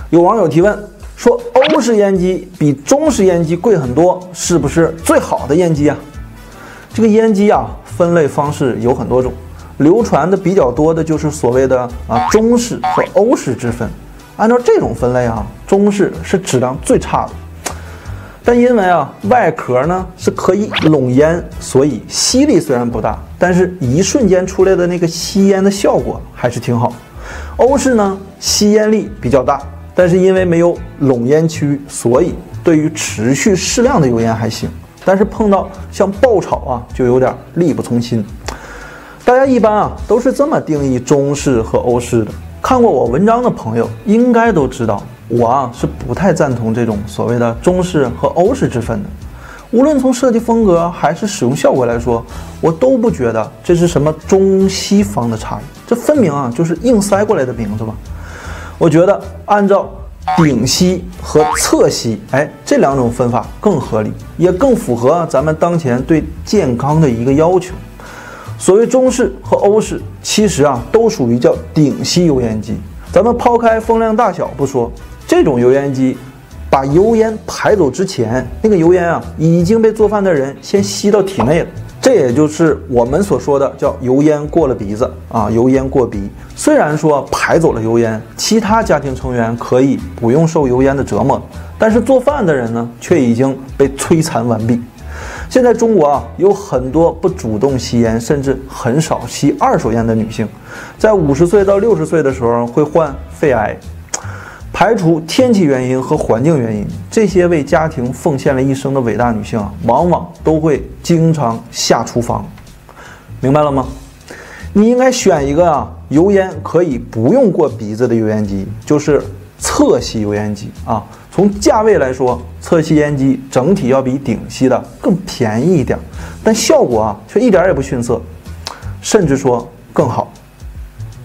有网友提问说，欧式烟机比中式烟机贵很多，是不是最好的烟机啊？这个烟机啊，分类方式有很多种，流传的比较多的就是所谓的中式和欧式之分。按照这种分类啊，中式是质量最差的。但因为外壳呢是可以拢烟，所以吸力虽然不大，但是一瞬间出来的那个吸烟的效果还是挺好。欧式呢吸烟力比较大，但是因为没有拢烟区，所以对于持续适量的油烟还行，但是碰到像爆炒就有点力不从心。大家一般都是这么定义中式和欧式的。看过我文章的朋友应该都知道，我是不太赞同这种所谓的中式和欧式之分的。无论从设计风格还是使用效果来说，我都不觉得这是什么中西方的差异，这分明就是硬塞过来的名字吧。我觉得按照顶吸和侧吸，这两种分法更合理，也更符合咱们当前对健康的一个要求。所谓中式和欧式，其实都属于叫顶吸油烟机。咱们抛开风量大小不说，这种油烟机把油烟排走之前，那个油烟已经被做饭的人先吸到体内了。这也就是我们所说的叫油烟过了鼻子油烟过鼻。虽然说排走了油烟，其他家庭成员可以不用受油烟的折磨，但是做饭的人呢，却已经被摧残完毕。现在中国有很多不主动吸烟，甚至很少吸二手烟的女性，在50岁到60岁的时候会患肺癌。排除天气原因和环境原因，这些为家庭奉献了一生的伟大女性往往都会经常下厨房。明白了吗？你应该选一个油烟可以不用过鼻子的油烟机，就是侧吸油烟机从价位来说，侧吸烟机整体要比顶吸的更便宜一点，但效果却一点也不逊色，甚至说更好。